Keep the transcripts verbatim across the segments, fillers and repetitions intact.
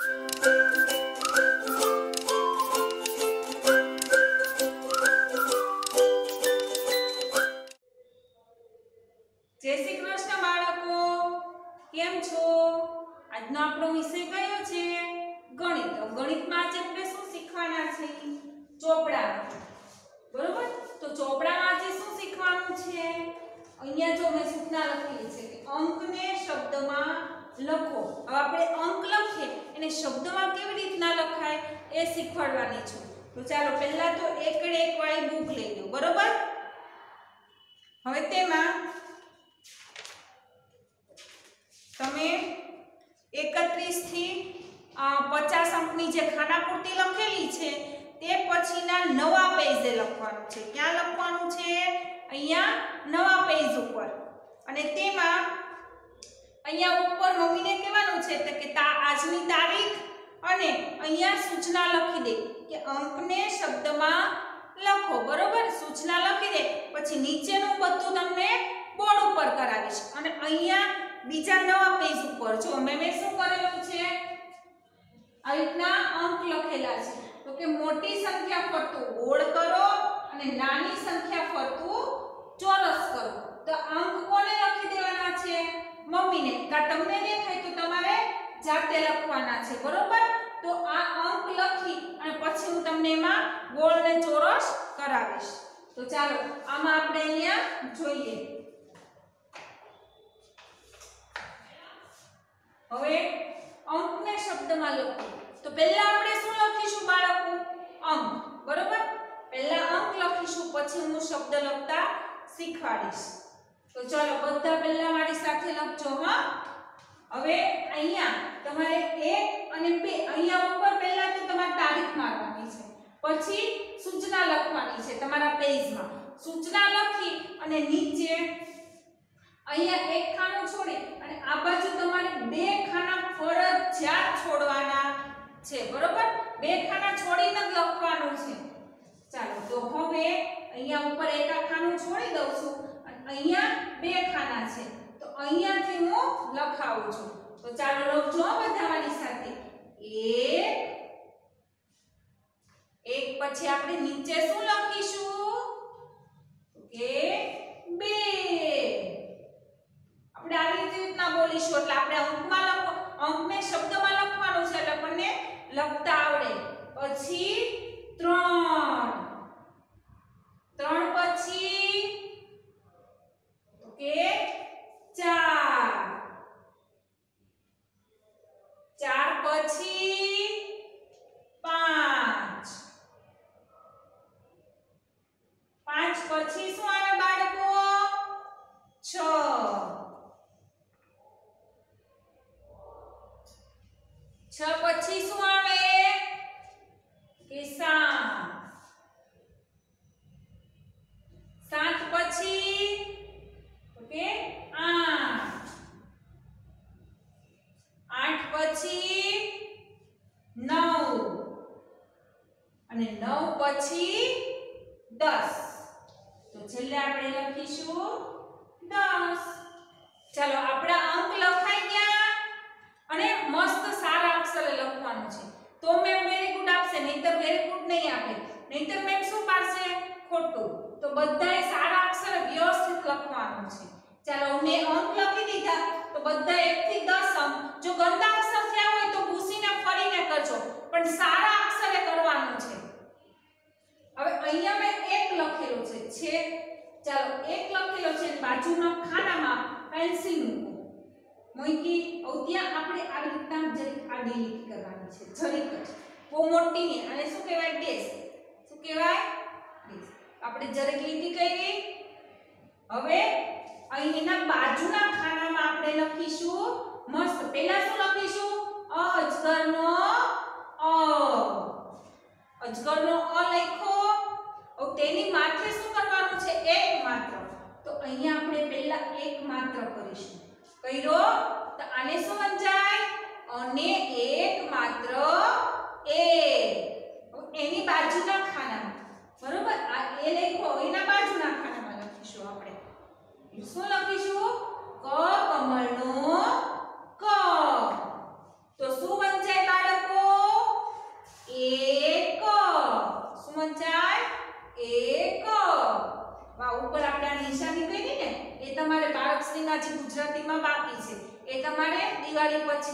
जय श्री कृष्ण बाळको, केम छो? આજનો આપણો વિષય કયો છે? ગણિત. ગણિતમાં આજે આપણે શું શીખવાના છે? ચોપડા. બરોબર? તો ચોપડામાં આજે શું શીખવાનું છે? અહીંયા જો મેં સૂચના લખેલી છે કે અંકને શબ્દમાં લખો. હવે આપણે અંક લખીએ એને શબ્દમાં કેવી રીતના લખાય એ શીખવાડવાની છું. તો ચાલો પહેલા તો એકડે એક વાળી બુક લઈ લો. બરોબર? હવે તેમાં તમે એકત્રીસ થી પચાસ અંકની જે ખાનાપૂર્તિ લખેલી છે તે પછીના નવા પેજે લખવાનું છે. ક્યાં લખવાનું છે? અહીંયા નવા પેજ ઉપર. અને તેમાં અહીંયા ઉપર મમ્મીને કહેવાનું છે કે તા આજની તારીખ અને અહીંયા સૂચના લખી દે કે અંકને શબ્દમાં લખો. બરોબર? સૂચના લખી દે પછી નીચેનું બધું તમને બોર્ડ ઉપર કરાવીશ. અને અહીંયા બીજા નવા પેજ ઉપર જો મેં મેં શું કરેલું છે? આ રીતના અંક લખેલા છે. તો કે મોટી સંખ્યા ફરતું ગોળ કરો અને નાની સંખ્યા ફરતું ચોરસ કરો. તો અંક કોને લખી દેવાના છે? મમ્મીને. કા તમને દેખાય તો તમારે જાતે લખવાના છે. બરોબર? તો આ અંક લખી અને પછી હું તમને એમાં ગોળ ને ચોરસ કરાવીશ. તો ચાલો આમાં આપણે અહીંયા જોઈએ. હવે અંકને શબ્દમાં લખો. તો પહેલા આપણે શું લખીશું બાળકો? અંક. બરોબર? પહેલા અંક લખીશું પછી હું શબ્દ લખતા શીખવાડીશ. તો ચાલો બધા પહેલા મારી સાથે લખજો. હા, હવે અહીંયા તમારે એક અને બે અહીંયા ઉપર પહેલા તો તમારે તારીખ મારવાની છે, પછી સૂચના લખવાની છે તમારા પેજમાં. સૂચના લખી અને નીચે અહીંયા એક ખાનું છોડી અને આ બાજુ તમારે બે ખાના ફરજિયાત છોડવાના છે. બરોબર? બે ખાના છોડીને જ લખવાનું છે. ચાલો તો હવે અહીંયા ઉપર એક ખાનું છોડી દઉં છું અને અહીંયા બે ખાના છે. તો અહીંયાથી હું લખાવું છું. તો ચાલો લખજો બધા મારી સાથે. એક એક પછી આપણે નીચે શું લખીશું? કે બે. આપણે આવી રીતના બોલીશું એટલે આપણે અંકમાં લખો અંકને શબ્દમાં લખવાનું છે એટલે આપણને લખતા આવડે. પછી ત્રણ ત્રણ પછી કે ચાર ચાર પછી પાંચ પાંચ પછી શું આવે બાળકો? છ છ પછી શું આવે? કે સાત સાત પછી ઓકે આઠ આઠ પછી નવ અને નવ પછી દસ. તો છેલ્લે આપણે લખીશું દસ. ચાલો આપણા અંક લખાઈ ગયા અને મસ્ત સારા અક્ષરે લખવાનું છે. તો મેમ વેરી ગુડ આપશે, નહીતર વેરી ગુડ નહીં આપે. નહીતર મેમ શું પાડશે? ખોટું. તો બધાએ સારા અક્ષરે વ્યવસ્થિત લખવાનું છે. ચાલો મેં અંક લખી દીધા તો બધા એક થી દસ અંક. જો ગંદા અક્ષર થયા હોય તો ભૂસીને ફરીને કરજો, પણ સારા અક્ષરે કરવાનું છે. હવે અહીંયા મેં એક લખેલું છે છે ચાલો એક લખેલો છે બાજુના ખાનામાં પેન્સિલ મૂકો. મૂકી હવે ત્યાં આપણે આવી રીતના જરીક આડી લીટી કરવાની છે. જરીક જ બહુ મોટી નહીં. અને શું કહેવાય? ડેશ. શું કહેવાય? ડેશ. આપણે જરીક લીટી કરી. હવે અહીંના બાજુના ખાનામાં આપણે લખીશું મસ્ત. પહેલા શું લખીશું? અજગરનો અ. અજગરનો અ લખ્યો. હવે તેની માથે શું કરવાનું છે? એક માત્ર. તો અહીંયા આપણે પહેલા એક માત્ર કરીશું. કર્યો તો આને શું વંચાય? અને એક માત્ર એક. એની બાજુના ખાનામાં. બરોબર? આ એ લખો એના બાજુના ખાનામાં લખીશું આપણે. શું લખીશું? ક કમળનો ક. તો શું વંચાય બાળકો?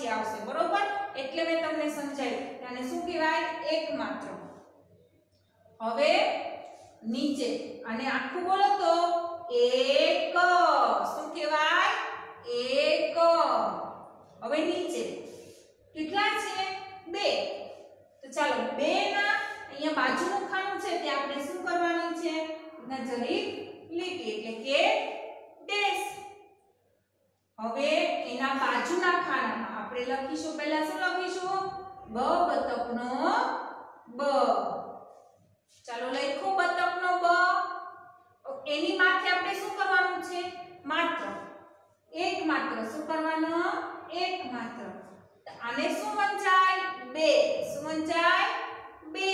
પછી આવશે બરોબર એટલે મેં તમને સમજાવ્યું આને શું કહેવાય એકમાત્ર હવે નીચે અને આખું બોલો તો એક શું કહેવાય એક હવે નીચે કેટલા છે બે તો ચાલો બે ના અહીંયા બાજુનું ખાનું છે તે આપણે શું કરવાનું છે ના જરીક લીટી એટલે કે ડેશ હવે એના બાજુના ખાનામાં આપણે લખીશું પહેલા શું લખીશું બ બતકનો બ ચાલો લખો બતકનો બ એની માથે આપણે શું કરવાનું છે માત્ર એક માત્ર શું કરવાનો એક માત્ર આને શું વંચાય બે શું વંચાય બે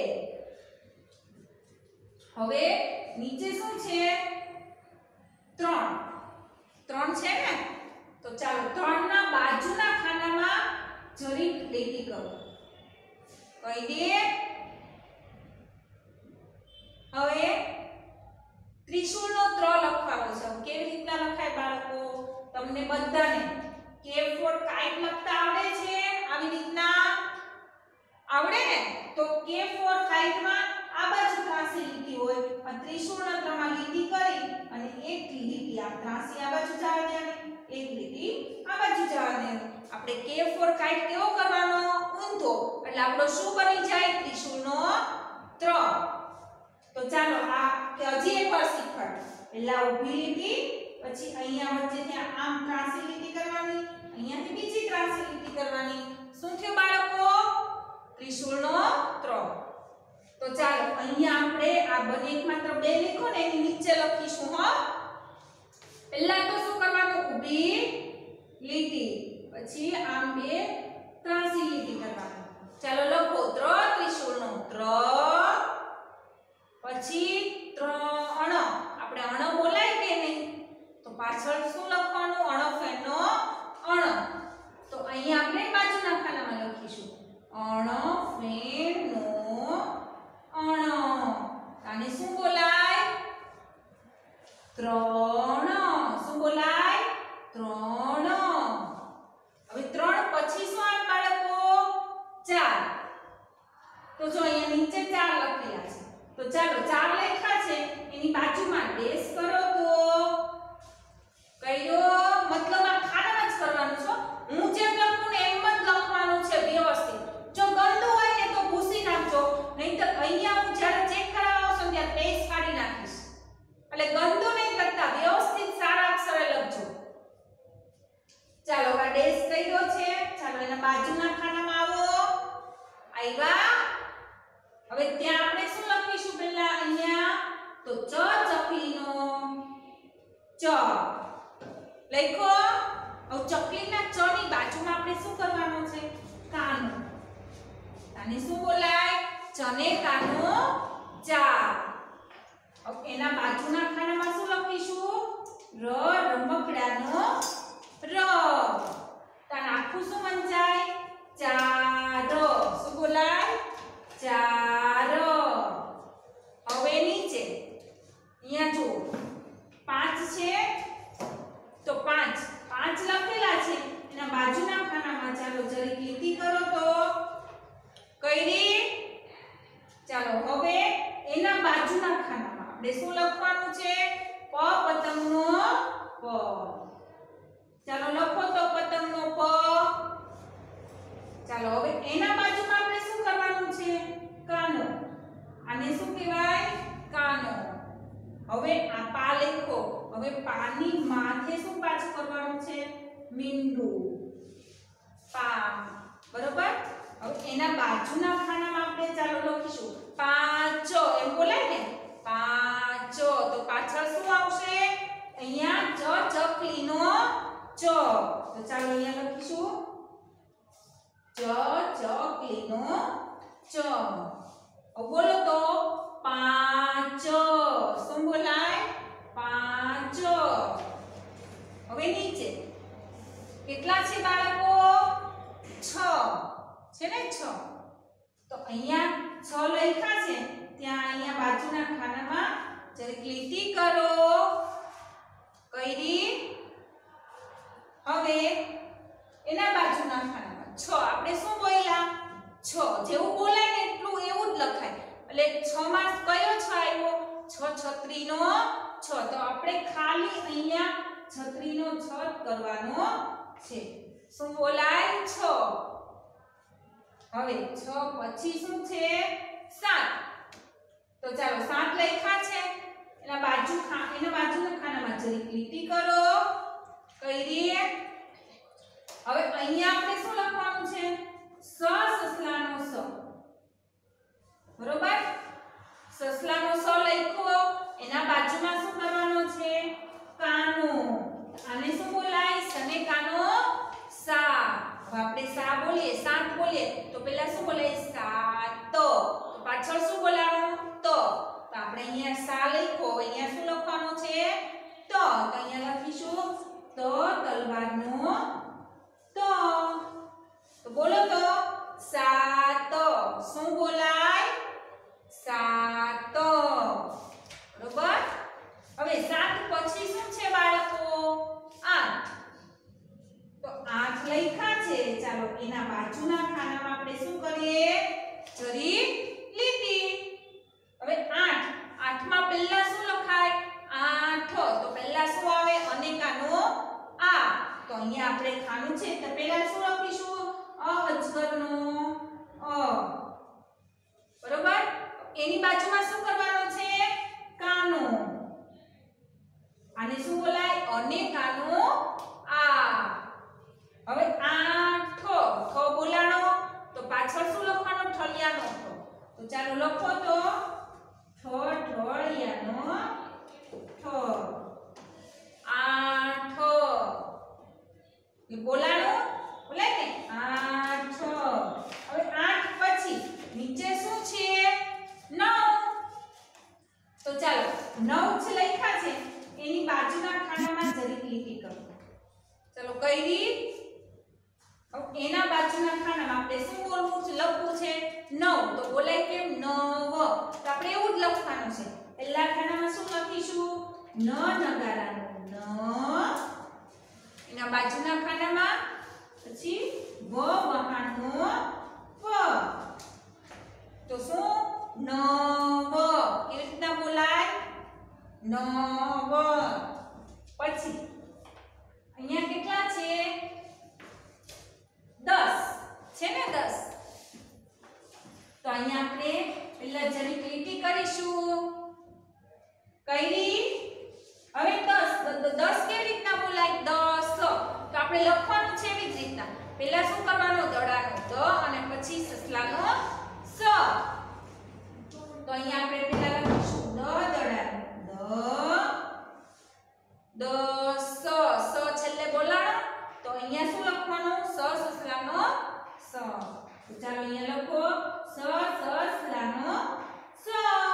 હવે નીચે શું છે ત્રણ ત્રણ છે ને તો ચાલો ત્રણ ના બાજુના ખાનામાં જરીક લીટી કરો કહી દે હવે ત્રિશુળનો ત્ર લખવાનો છે કેવી રીતના લખાય બાળકો તમને બધાને કે ફોર કાઇટ લખતા આવડે છે આવી રીતના આવડે ને તો કે ફોર કાઇટ માં આ બાજુ ત્રાસી લીટી હોય અને ત્રિશુળના ત્રમાં લીટી કરી અને એક લીટી આ ત્રાસી આ બાજુ જવા દેવાની એક લીટી આ બાજુ જવા દેવાની આપણે કે ફોર કાઇટ કેવો કરવાનો ઊંધો એટલે આપણો શું બની જાય ત્રિશુળનો ત્ર તો ચાલો આ કે હજી એકવાર શીખવાડ પહેલા ઊભી લીટી પછી અહીંયા વચ્ચે ત્યાં આમ ત્રાસી લીટી કરવાની અહીંયાથી બીજી ત્રાસી લીટી કરવાની શું થયું બાળકો ત્રિશુળનો ત્ર તો ચાલો અહીંયા આપણે આ બને એકમાત્ર બે લખો ને એની નીચે લખીશું હો પહેલા તો શું કરવાનું ઊભી લીટી પછી આમ બે ત્રાસી લીટી કરવાની ચાલો લખો ત્ર ત્રિશુળનો ત્ર પછી ત્રણ આપણે અણ બોલાય કે નહીં તો પાછળ શું લખવાનું અણફેનો અણ તો અહીંયા આપણે બાજુના ખાનામાં લખીશું અણફેનો અણ આને શું બોલાય ત્રણ શું બોલાય ત્રણ હવે ત્રણ પછી શું આવે બાળકો ચાર તો જો અહીંયા નીચે ચાર લખેલા છે તો ચાલો ચાર લખ્યા છે એની બાજુમાં ડેશ કરો તો કયો મતલબ આ ખાનામાં જ કરવાનું છે હું જેમ લખું ને એમ જ લખવાનું છે વ્યવસ્થિત જો ગંદુ હોય ને તો ભૂસી નાખજો નહીંતર અહીંયા હું જ્યારે ચેક કરાવવા આવશું ત્યારે ડેશ કાઢી નાખીશ એટલે ગંદુ નહીં કરતા વ્યવસ્થિત સારા અક્ષરે લખજો ચાલો આ ડેશ કર્યો છે ચાલો એના બાજુના ખાનામાં આવો આવ્યા હવે ત્યાં આપણે શું લખીશું પહેલા અહીંયા તો ચ ચકલીનો ચ લખો હવે ચકલીના ચ ની બાજુમાં આપણે શું કરવાનું છે કાનો આને શું બોલાય ચને કાનો ચા હવે એના બાજુના ખાનામાં શું લખીશું ર રમકડાનો ર તાન આખું શું વંચાય ચાર શું બોલાય ચાર હવે નીચે અહીંયા જો પાંચ છે તો પાંચ પાંચ લખેલા છે એના બાજુના ખાનામાં ચાલો જરીક લીટી કરો તો કઈ ચાલો હવે એના બાજુના ખાનામાં આપણે શું લખવાનું છે પ પતંગનો પ ચાલો લખો તો પતંગનો પ ચાલો હવે એના બાજુમાં આપણે શું કરવાનું છે કાનો આને શું કહેવાય કાનો હવે આ પા લખો હવે પાની માથે શું પાછું કરવાનું છે મીંડું પા બરોબર હવે એના બાજુના ખાનામાં આપણે ચાલો લખીશું પાંચો એમ બોલાય ને પાંચો તો પાછળ શું આવશે અહીંયા ચ ચકલીનો ચ તો ચાલો અહીંયા લખીશું ચ ચકલીનો ચ બોલો તો પાંચ શું બોલાય પાંચ હવે નીચે કેટલા છે બાળકો છ છે ને છ તો અહીંયા છ લખ્યા છે ત્યાં અહીંયા બાજુના ખાનામાં જરીક લીટી કરો કરી હવે એના બાજુના ખાનામાં છ. આપણે શું બોલ્યા? છ. જેવું બોલાય ને એટલું એવું જ લખાય. એટલે છ માં કયો છ આવ્યો? છ છત્રીનો છ. તો આપણે ખાલી અહીંયા છત્રીનો છ કરવાનો છે. શું બોલાય? છ. હવે છ પછી શું છે? સાત. તો ચાલો સાત લખ્યા છે. એના બાજુ એના બાજુના ખાનામાં જરીક લીટી કરો. કરી. હવે અહીંયા આપણે શું લખવાનું છે? સ સસલાનો સ. બરોબર? સસલાનો સ લખ્યો. એના બાજુમાં શું કરવાનો છે? કાનો. આને શું બોલાય? સને કાનો સા. હવે આપણે સા બોલીએ, સાત બોલીએ તો પહેલા શું બોલાય? સાત. તો પાછળ શું બોલાવવાનું? તો. તો આપણે અહીંયા સા લખ્યો. અહીંયા શું લખવાનું છે? તો. તો અહીંયા લખીશું તો તલવારનો તો. તો બોલો તો સાત. શું બોલાય? સાત. બરોબર? હવે સાત પછી શું છે બાળકો? આઠ. તો આઠ લખ્યા છે. ચાલો એના બાજુના ખાનામાં આપણે શું કરીએ? જરી લીટી. હવે આઠ. આઠ માં પહેલા શું લખાય? આઠ. તો પહેલા શું આવે? અનેકાનો આ. તો અહીંયા આપણે ખાનું છે તો પહેલા શું લખીશું? અ અજગરનો અ. બરોબર? એની બાજુમાં શું કરવાનો છે? કાનો. આને શું બોલાય? અનેકાનો આ. હવે આઠ. ખ બોલાણો તો પાછળ શું લખવાનું? ઠળિયાનો ઠ. તો ચાલો લખો તો ઠ ઠળિયાનો ઠ. આઠ. એ બોલાણો બોલાય ને? આઠ. હવે આઠ પછી નીચે શું છે? નવ. તો ચાલો નવ છે લખ્યા છે. એની બાજુના ખાનામાં જરીક લીટી કરો. ચાલો કઈ રીત? હવે એના બાજુના ખાનામાં આપણે શું બોલવું છે? લખવું છે નવ. તો બોલાય કેમ? નવ. તો આપણે એવું જ લખવાનું છે. પહેલા ખાનામાં શું લખીશું? ન નગારાનો ન. એના બાજુના ખાનામાં પછી વ વહાણનો વ. તો શું? નવ. કેવી રીતના બોલાય? નવ. પછી અહીંયા કેટલા છે? દસ છે ને? દસ. તો અહીંયા આપણે પહેલા જરીક લીટી કરીશું. કરી. હવે દસ. દસ કેવી રીતના બોલાય? દસ. તો આપણે લખવાનું છે એવી જ રીતના. પહેલા શું કરવાનું? દડાનો દ અને પછી સસલાનો સ. તો અહીંયા આપણે પહેલા લખીશું દ દડાનો દ. દસ. સ છેલ્લે બોલાણો તો અહીંયા શું લખવાનું? સ સસલાનો સ. તો ચાલો અહીંયા લખો સ સસલાનો સ.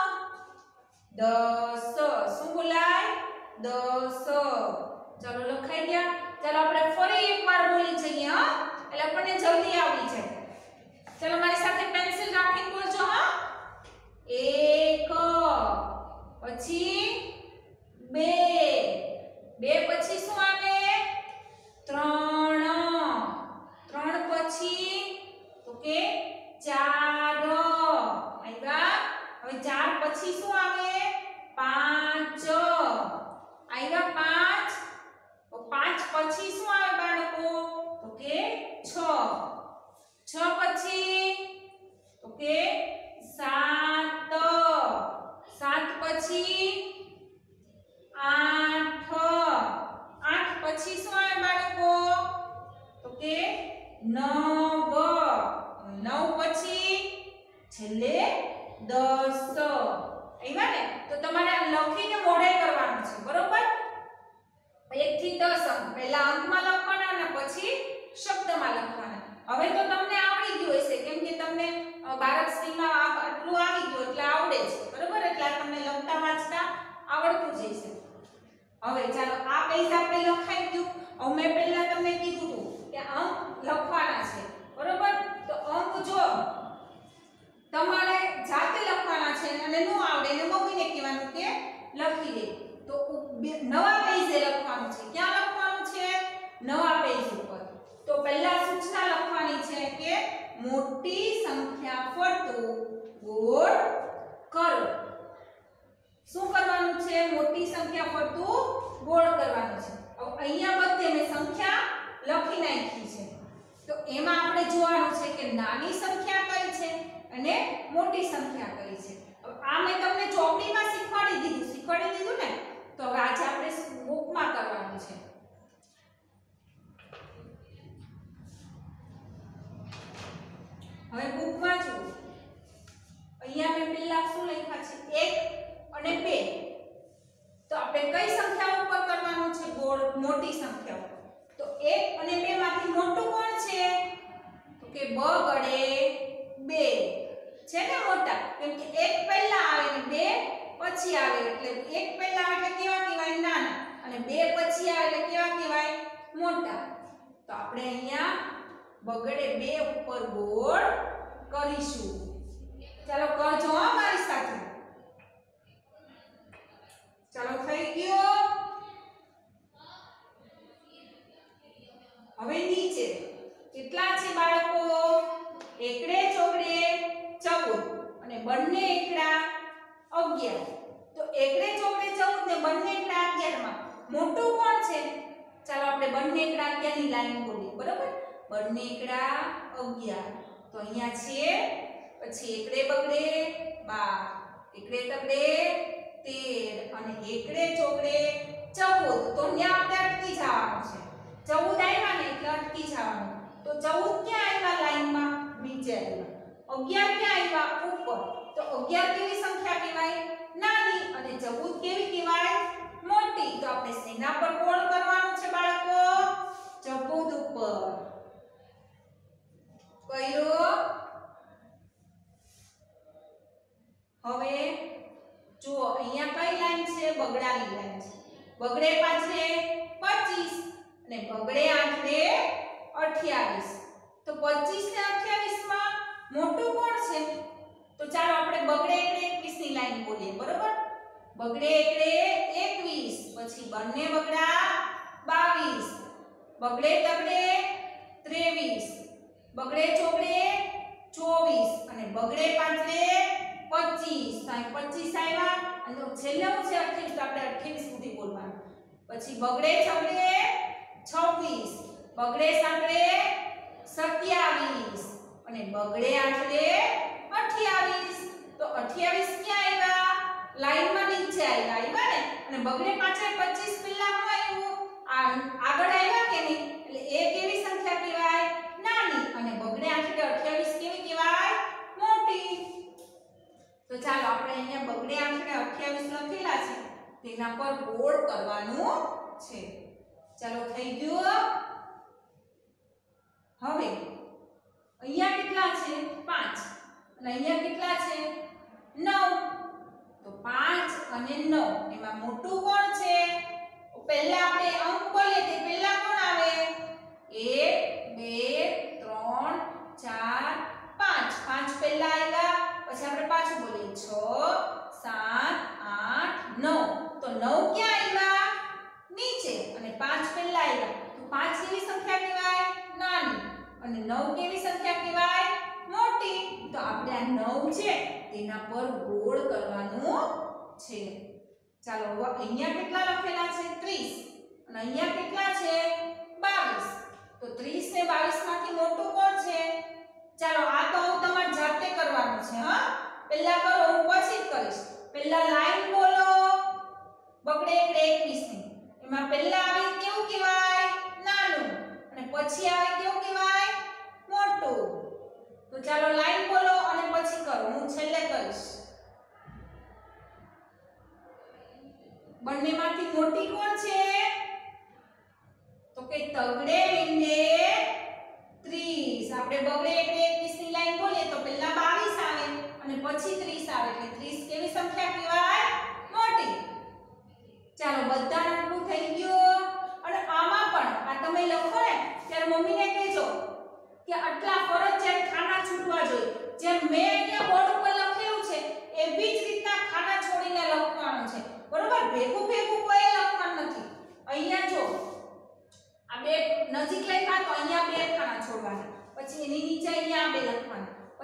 દસ. શું બોલાય? દસ. ચાલો લખાઈ ગયા. ચાલો આપણે ફરી એકવાર બોલી જઈએ હા, એટલે આપણને જલ્દી આવડી જાય. ચાલો મારી સાથે પેન્સિલ રાખીને બોલજો હા. એક. પછી બે. બે પછી શું આવે? ત્રણ. ત્રણ પછી તો કે ચાર. આવ્યા. હવે ચાર પછી શું આવે? પાંચ. આવ્યા પાંચ. તો પાંચ પછી શું આવે બાળકો? તો કે છ. છ પછી તો કે સાત. સાત પછી આઠ. આઠ પછી શું આવે બાળકો? તો કે નવ. નવ પછી છેલ્લે દસ. આવ્યા ને? તો તમારે લખીને મોઢે કરવાનું છે. બરોબર? એક થી દસ અંક પહેલા અંકમાં લખવાના અને પછી શબ્દમાં લખવાના. હવે તો તમને આવડી ગયું હશે કેમ કે તમને બારકશ્રીમાં આટલું આવી ગયું એટલે આવડે છે. બરોબર? એટલે તમને લખતા વાંચતા આવડતું જ હશે. હવે ચાલો આ પેજ આપણે લખાઈ ગયું. હવે મેં પહેલા તમને કીધું હતું કે અંક લખવાના છે. બરોબર? તો અંક જો તમારે જાતે લખવાના છે અને ન આવડે ને મમ્મીને કહેવાનું કે લખી દે. તો નવા પેજે લખવાનું છે. ક્યાં લખવાનું છે? નવા પેજ ઉપર. તો પહેલા મોટી સંખ્યા ફરતું ગોળ કરો. શું કરવાનું છે? મોટી સંખ્યા ફરતું ગોળ કરવાનું છે. હવે અહીંયા બધે મેં સંખ્યા લખી નાખી છે, તો એમાં આપણે જોવાનું છે કે નાની સંખ્યા કઈ છે અને મોટી સંખ્યા કઈ છે. હવે આ મેં તમને ચોપડીમાં શીખવાડી દીધું શીખવાડી દીધું ને, તો હવે આજે આપણે બુકમાં કરવાનું છે. હવે બુકમાં જો અહીંયા મેં પહેલા શું લખ્યા છે? એક અને બે. તો આપણે કઈ સંખ્યા ઉપર કરવાનું છે? ગોળ મોટી સંખ્યા. તો એક અને બે માંથી મોટું કોણ છે? તો કે બ ગડે બે છે ને મોટા, કેમ કે એક પહેલા આવે ને બે પછી આવે, એટલે એક પહેલા આવે એટલે કેવા કહેવાય? નાના, અને બે પછી આવે એટલે કેવા કહેવાય? મોટા. તો આપણે અહીંયા બગડે બે ઉપર ગોળ કરીશું. ચાલો કરજો હા મારી સાથે. ચાલો થઈ ગયો. હવે નીચે કેટલા છે બાળકો? એકડે ચોકડે ચૌદ અને બંને એકડા અગિયાર. તો એકડે ચોકડે ચૌદ ને બંને એકડા અગિયાર માં મોટું કોણ છે? ચાલો આપણે બંને એકડા અગિયાર ની લાઈન બોલીએ. બરોબર? બંને એકડા અગિયાર. તો અહીંયા છે પછી એકડે બગડે બાર, એકડે તગડે તેર અને એકડે ચોકડે ચૌદ. તો ત્યાં આપણે અટકી જવાનું છે. ચૌદ આવ્યા ને એટલે અટકી જવાનું. તો ચૌદ ક્યાં આવ્યા? લાઈનમાં નીચે આવ્યા. અગિયાર ક્યાં આવ્યા? ઉપર. તો અગિયાર કેવી સંખ્યા કહેવાય? નાની. અને ચૌદ કેવી કહેવાય? મોટી. તો આપણે શેના પર ગોળ કરવાનું છે બાળકો? ચૌદ ઉપર. કર્યો. હવે જુઓ અહીંયા કઈ લાઈન છે? બગડાની લાઈન છે. બગડે પાછળે પચીસ અને બગડે આખરે અઠ્યાવીસ. તો પચીસ ને અઠ્યાવીસ માં મોટું કોણ છે? તો ચાલો આપણે બગડે એકડે એકવીસ ની લાઈન બોલીએ. બરોબર? બગડે એકડે એકવીસ, પછી બંને બગડા બાવીસ, બગડે તગડે ત્રેવીસ, બગડે ચોગડે ચોવીસ અને બગડે પાંચડે પચીસ. પચીસ આવ્યા અને છેલ્લે હું છે અઠ્યાવીસ. તો આપણે અઠ્યાવીસ સુધી બોલવાનું. પછી બગડે છગડે છવ્વીસ, બગડે સાતડે સત્યાવીસ અને બગડે આઠડે અઠ્યાવીસ. તો અઠ્યાવીસ ક્યાં આવ્યા? લાઈનમાં નીચે આવ્યા. આવ્યા ને? અને બગડે પાછળ પચીસ પહેલા શું આવ્યું? આગળ આવ્યા કે નહીં? એટલે એ કેવી સંખ્યા કહેવાય? નાની. અને બગડે આઠડે અઠ્યાવીસ કેવી કહેવાય? મોટી. તો ચાલો આપણે અહીંયા બગડે આઠડે અઠ્યાવીસ લખેલા છે તેના પર ગોળ કરવાનું છે. ચાલો થઈ ગયું. હવે અહીંયા કેટલા છે? પાંચ. અને અહીંયા કેટલા છે? નવ. તો પાંચ અને નવ એમાં મોટું કોણ છે? પહેલા આપણે અંક બોલીએ તે પહેલા કોણ આવે? એક બે ત્રણ ચાર પાંચ. પાંચ પહેલા આવ્યા, પછી આપણે પાછું બોલીએ છ સાત આઠ નવ. તો નવ ક્યાં આવ્યા? નીચે. અને પાંચ પહેલા આવ્યા. તો પાંચ કેવી સંખ્યા કહેવાય? નાની. અને નવ કેવી સંખ્યા કહેવાય? મોટી. તો આપણે આ નવ છે તેના પર ગોળ કરવાનું છે. ચાલો અહીંયા કેટલા લખેલા છે? ત્રીસ. અને અહીંયા કેટલા છે? બાવીસ. તો ત્રીસ ને બાવીસ માંથી મોટું કોણ છે? ચાલો આ તો હું તમારે જાતે કરવાનું છે. હા, પહેલા કરો, હું પછી જ કરીશ. પહેલા લાઈન બોલો બગડે એકડે એકવીસ ની. એમાં પહેલા આવે કેવું કહેવાય? નાનું. અને પછી આવે કેવું કહેવાય? મોટું. તો ચાલો લાઈન બોલો અને પછી કરો, હું છેલ્લે કરીશ. બંનેમાંથી મોટી કોણ છે? તો કે તગડે મીંડે ત્રીસ. આપણે બગડે એકડે એકવીસ ની લાઈન બોલીએ તો પહેલા બાવીસ આવે અને પછી ત્રીસ આવે. એટલે ત્રીસ કેવી સંખ્યા કહેવાય? મોટી. ચાલો બધાનું આટલું થઈ ગયું. અને આમાં પણ આ તમે લખો ને ત્યારે મમ્મીને કહેજો કે આટલા ફરજિયાત ખાના છૂટવા જોઈએ. જેમ મેં અહીંયા બોર્ડ ઉપર લખેલું છે એવી જ રીતના ખાના છોડીને લખવાનું છે. બરોબર? ભેગું ભેગું કોઈ લખવાનું નથી. અહીંયા જો આ બે નજીક લખ્યા તો અહીંયા બે ખાના છોડવાના, પછી એની નીચે અહીંયા બે લખવાના.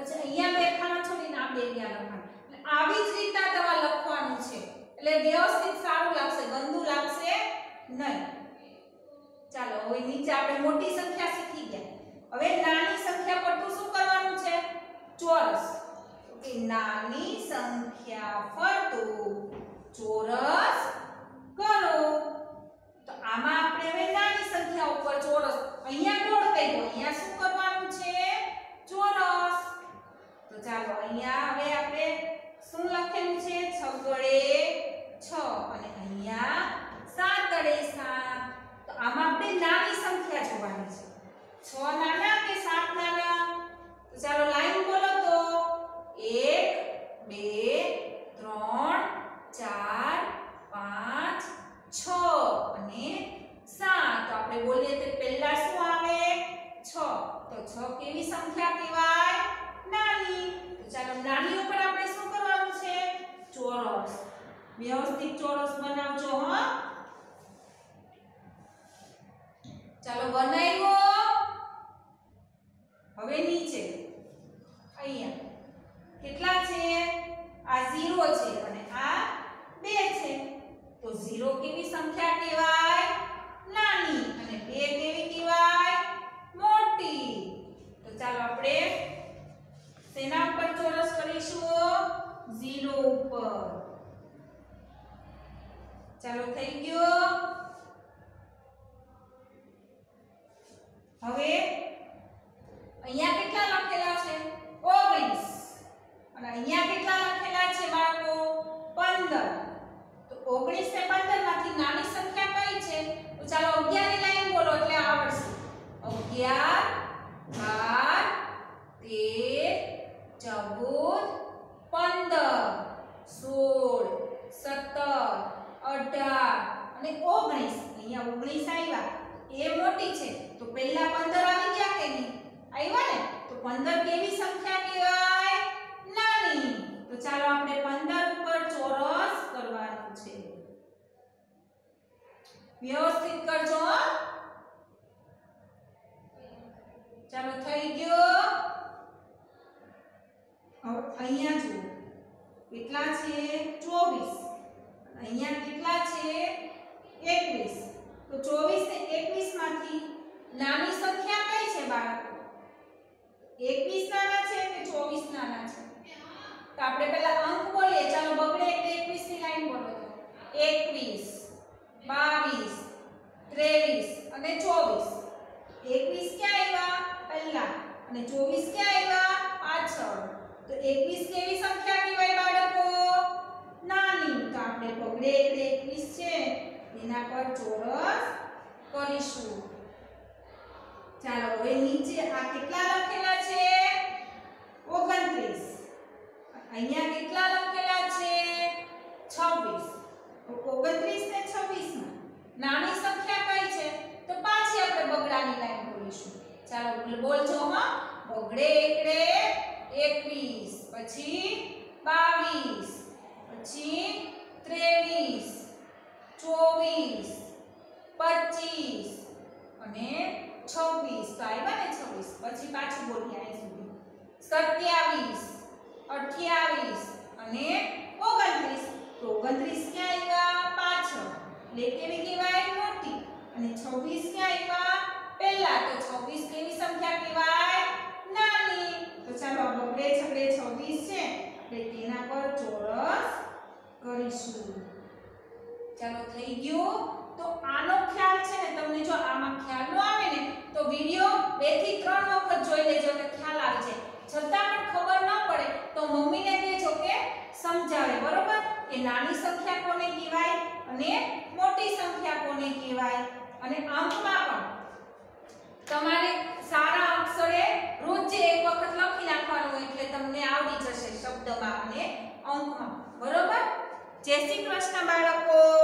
પછી અહીંયા બે ખાના છોડીને આ બે ગયા લખવાનું. આવી જ રીતે તમારે લખવાનું છે એટલે વ્યવસ્થિત સારું લાગશે, ગંદુ લાગશે નહીં. ચાલો હવે નીચે આપણે મોટી સંખ્યા શીખી ગયા. હવે નાની સંખ્યા પર તો શું કરવાનું છે? ચોરસ. કે નાની સંખ્યા ફરતું ચોરસ કરો. તો આમાં આપણે હવે નાની સંખ્યા ઉપર ચોરસ, અહીંયા ગોળ કર્યો, અહીંયા શું કરવાનું છે? ચોરસ. તો ચાલો અહીંયા હવે આપણે શું લખેલું છે? છગડે છ અને અહીંયા સાતડે સાત. તો આમાં આપણે નાની સંખ્યા જોવાની છે. છ નાના કે સાત નાના? તો ચાલો લાઈન બોલો તો. એક બે ત્રણ ચાર પાંચ છ અને સાત. તો આપણે બોલીએ તો પહેલા શું આવે? છ. તો છ કેવી સંખ્યા કહેવાય? નાની. તો ચાલો નાની ઉપર આપણે શું કરવાનું છે? ચોરસ. વ્યવસ્થિત ચોરસ બનાવજો. હા, ચાલો બનાવ્યો. હવે નીચે અહીંયા કેટલા છે? આ ઝીરો છે અને આ બે છે. તો ઝીરો કેવી સંખ્યા કહેવાય? નાની. અને બે કેવી કહેવાય? મોટી. તો ચાલો આપણે શેના ઉપર ચોરસ કરીશું? ઝીરો ઉપર. ચાલો થઈ ગયો. હવે અહીંયા કેટલા લખેલા છે? ઓગણીસ. અને અહીંયા કેટલા લખેલા છે બાળકો? પંદર. તો ઓગણીસ ને પંદર માંથી નાની સંખ્યા કઈ છે? તો ચાલો અગિયાર ની લાઈન બોલો એટલે આવડશે. અગિયાર, બાર, તેર, ચૌદ, પંદર, સોળ, સત્તર, અઢાર અને ઓગણીસ. અહીંયા ઓગણીસ આવ્યા એ મોટી છે. તો પહેલા પંદર આવી ગયા કે નહીં? આવ્યા ને? તો પંદર કેવી સંખ્યા કહેવાય? નાની. તો ચાલો આપણે પંદર ઉપર ચોરસ કરવાનું છે. વ્યવસ્થિત કરજો. ચાલો થઈ ગયો. હવે અહીંયા જુઓ કેટલા છે? ચોવીસ. અહીંયા કેટલા છે? એકવીસ. તો ચોવીસ ને એકવીસ માંથી નાની સંખ્યા કઈ છે બાળકો? એકવીસ નાના છે કે ચોવીસ નાના છે? તો આપણે પહેલા અંક બોલીએ. ચાલો બગડે એટલે એકવીસ ની લાઈન બોલો તો. એકવીસ, બાવીસ, ત્રેવીસ અને ચોવીસ. એકવીસ ક્યાં આવ્યા? પહેલા. અને ચોવીસ ક્યાં આવ્યા? પાછળ. તો એકવીસ કેવી સંખ્યા કહેવાય બાળકો? નાની. તો આપણે બગડે એટલે એકવીસ છે એના પર ચોરસ કરીશું. ચાલો હવે નીચે આ કેટલા લખેલા છે? ઓગણત્રીસ. અહીંયા કેટલા લખેલા છે? છવ્વીસ. તો ઓગણત્રીસ ને છવ્વીસ માં નાની સંખ્યા કઈ છે? તો પાછી આપણે બગડાની લાઈન બોલીશું. ચાલો બોલજો. હા, બગડે એટલે એકવીસ, પછી બાવીસ, પછી ત્રેવીસ, ચોવીસ, પચીસ અને છવ્વીસ. તો આવ્યા ને છવ્વીસ. પછી પાછું બોલીએ અહીં સુધી. સત્યાવીસ, અઠ્યાવીસ અને ઓગણત્રીસ. તો ઓગણત્રીસ ક્યાં આવ્યા? પાછળ. એટલે કેવી કહેવાય? મોટી. અને છવ્વીસ ક્યાં આવ્યા? પહેલા. તો છવ્વીસ કેવી સંખ્યા કહેવાય? નાની. તો ચાલો બગડે છગડે છવ્વીસ છે એટલે તેના પર ચોરસ કરીશું. ચાલો થઈ ગયું. તો આનો ખ્યાલ છે ને તમને જો આમાં ખ્યાલ ન આવે ને તો વિડિયો બે થી ત્રણ વખત જોઈ લેજો એટલે ખ્યાલ આવે છે. છતાં પણ ખબર ન પડે તો મમ્મીને કહેજો કે સમજાવે. બરોબર? કે નાની સંખ્યા કોને કહેવાય અને મોટી સંખ્યા કોને કહેવાય. અને અંકમાં પણ તમારે સારા અક્ષરે રોજ એક વખત લખી નાખવાનું એટલે તમને આવડી જશે શબ્દમાં અને અંકમાં. બરોબર? જય શ્રી કૃષ્ણ બાળકો.